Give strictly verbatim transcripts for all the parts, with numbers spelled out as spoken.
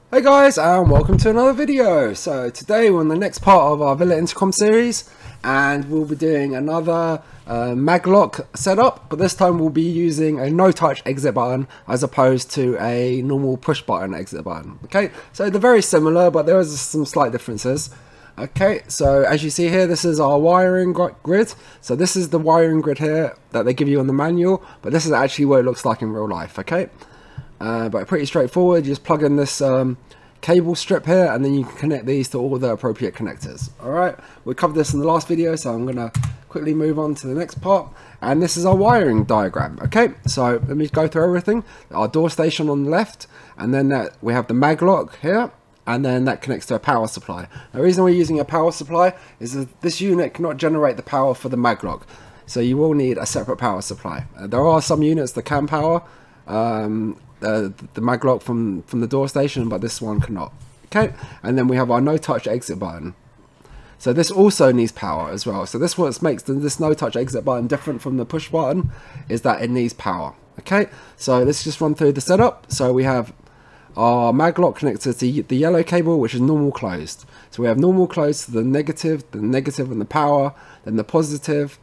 Hey guys, and welcome to another video. So today we're on the next part of our Villa Intercom series, and we'll be doing another uh, maglock setup, but this time we'll be using a no-touch exit button as opposed to a normal push button exit button. Okay, so they're very similar, but there is some slight differences. Okay, so as you see here, this is our wiring grid. So this is the wiring grid here that they give you on the manual, but this is actually what it looks like in real life. Okay. Uh, but pretty straightforward. You just plug in this um, cable strip here, and then you can connect these to all the appropriate connectors. Alright, we covered this in the last video, so I'm going to quickly move on to the next part. And this is our wiring diagram. Okay, so let me go through everything. Our door station on the left, and then that we have the maglock here, and then that connects to a power supply. The reason we're using a power supply is that this unit cannot generate the power for the maglock, so you will need a separate power supply. Uh, there are some units that can power um, Uh, the maglock from from the door station, but this one cannot. Okay, and then we have our no touch exit button, so this also needs power as well. So this what makes this no touch exit button different from the push button is that it needs power. Okay, so let's just run through the setup. So we have our maglock connected to the yellow cable, which is normal closed. So we have normal closed to the negative, the negative and the power, then the positive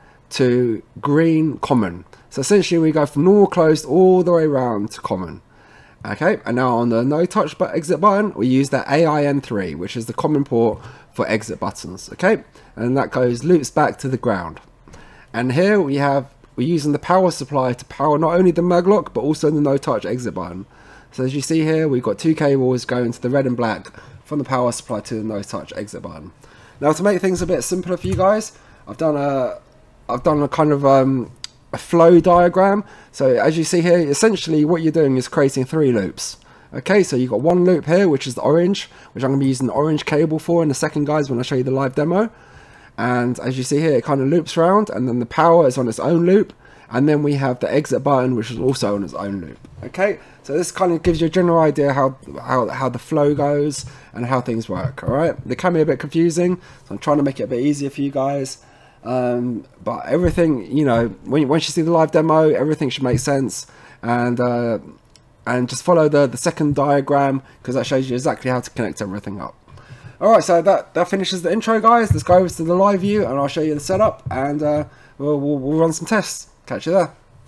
to green common. So essentially we go from normal closed all the way around to common. Okay, and now on the no touch but exit button, we use that A I N three, which is the common port for exit buttons. Okay, and that goes loops back to the ground. And here we have, we're using the power supply to power not only the maglock but also the no touch exit button. So as you see here, we've got two cables going to the red and black from the power supply to the no touch exit button. Now to make things a bit simpler for you guys, I've done a I've done a kind of um, a flow diagram. So as you see here, essentially what you're doing is creating three loops. Okay, so you've got one loop here, which is the orange, which I'm going to be using the orange cable for in a second, guys, when I show you the live demo. And as you see here, it kind of loops around, and then the power is on its own loop, and then we have the exit button, which is also on its own loop. Okay, so this kind of gives you a general idea how how, how the flow goes and how things work. All right, they can be a bit confusing, so I'm trying to make it a bit easier for you guys. Um, but everything, you know, when once you see the live demo, everything should make sense, and uh, and just follow the the second diagram, because that shows you exactly how to connect everything up. All right, so that that finishes the intro, guys. Let's go over to the live view, and I'll show you the setup, and uh, we'll, we'll we'll run some tests. Catch you there.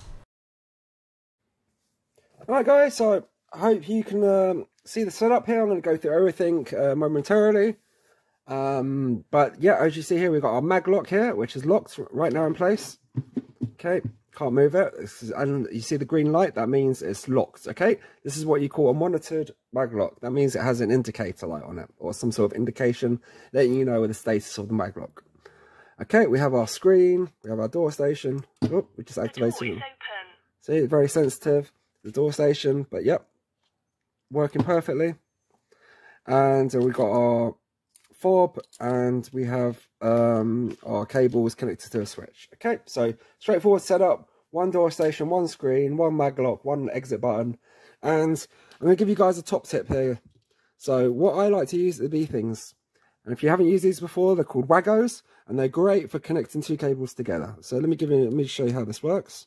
All right, guys. So I hope you can um, see the setup here. I'm going to go through everything uh, momentarily. Um, but yeah, as you see here, we've got our maglock here, which is locked right now in place. Okay, can't move it. This is, and you see the green light, that means it's locked. Okay, this is what you call a monitored maglock. That means it has an indicator light on it, or some sort of indication letting you know the status of the maglock. Okay, we have our screen, we have our door station. Oh, we just activated it. See, it's very sensitive, the door station, but yep, working perfectly. And uh, we've got our fob, and we have um, our cables connected to a switch. Okay, so straightforward setup, one door station, one screen, one maglock, one exit button. And I'm going to give you guys a top tip here. So what I like to use are these things, and if you haven't used these before, they're called Waggos, and they're great for connecting two cables together. So let me give you, let me show you how this works.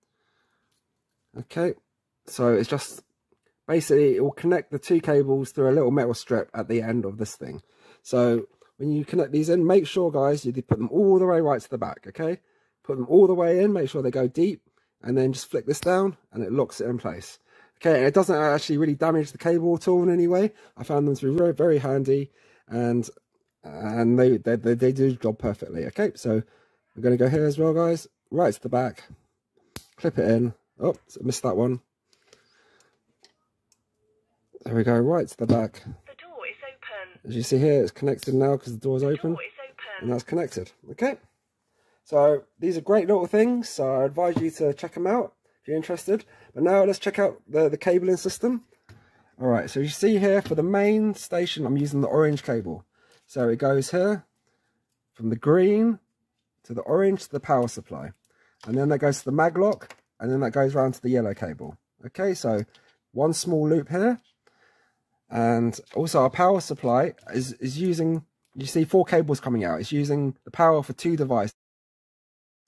Okay, so it's just basically it will connect the two cables through a little metal strip at the end of this thing. So when you connect these in, make sure, guys, you put them all the way right to the back. Okay, put them all the way in, make sure they go deep, and then just flick this down and it locks it in place. Okay, and it doesn't actually really damage the cable at all in any way. I found them to be very, very handy, and and they they, they, they do the job perfectly. Okay, so we're going to go here as well, guys, right to the back, clip it in. Oh, missed that one. There we go, right to the back. As you see here, it's connected now because the door's open, door is open, and that's connected. Okay, so these are great little things, so I advise you to check them out if you're interested. But now let's check out the, the cabling system. Alright, so you see here for the main station, I'm using the orange cable. So it goes here, from the green to the orange to the power supply. And then that goes to the maglock, and then that goes around to the yellow cable. Okay, so one small loop here. And also our power supply is, is using, you see four cables coming out. It's using the power for two devices.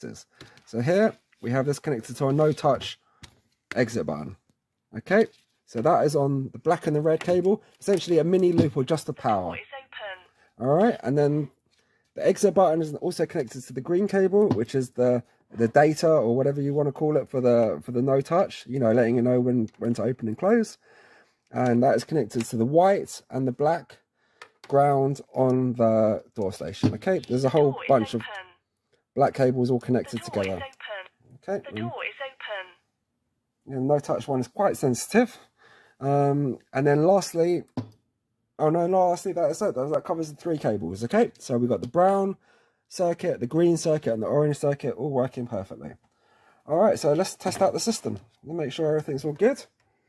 So here we have this connected to a no touch exit button. Okay, So that is on the black and the red cable, essentially a mini loop or just the power. Alright, and then the exit button is also connected to the green cable, which is the the data or whatever you want to call it for the for the no touch, you know, letting you know when, when to open and close. And that is connected to the white and the black ground on the door station. Okay, there's a whole bunch of black cables all connected together. Okay, the door is open. The no touch one is quite sensitive. Um, and then lastly, oh no, lastly, that is it. That covers the three cables. Okay, so we've got the brown circuit, the green circuit, and the orange circuit all working perfectly. All right, so let's test out the system. We'll make sure everything's all good.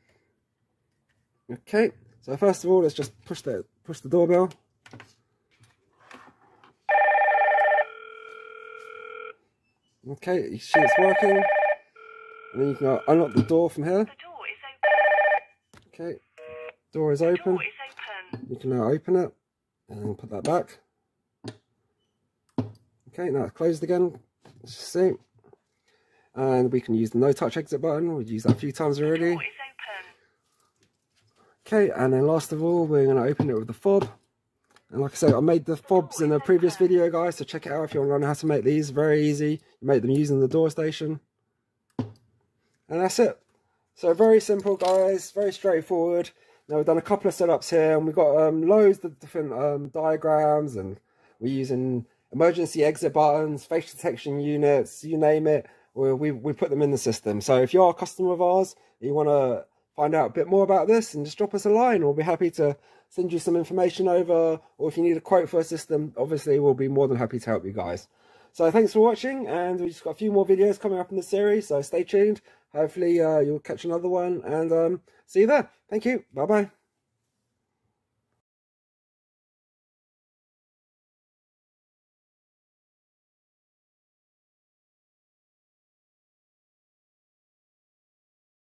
Okay, so first of all, let's just push the push the doorbell. Okay, you see it's working. And then you can unlock the door from here. The door is open. Okay, door is open. Door is open. You can now open it and put that back. Okay, now it's closed again. Let's just see. And we can use the no touch exit button. We've used that a few times already. The door is open. Okay, and then last of all, we're going to open it with the fob. And like I said, I made the fobs in a previous video, guys, so check it out if you want to learn how to make these. Very easy. You make them using the door station. And that's it. So very simple, guys, very straightforward. Now we've done a couple of setups here, and we've got um, loads of different um, diagrams, and we're using emergency exit buttons, facial detection units, you name it. We, we, we put them in the system. So if you're a customer of ours, and you want to find out a bit more about this, and just drop us a line. We'll be happy to send you some information over, or if you need a quote for a system, obviously we'll be more than happy to help you guys. So thanks for watching, and we've just got a few more videos coming up in the series, so stay tuned. Hopefully uh, you'll catch another one, and um, see you there. Thank you. Bye bye.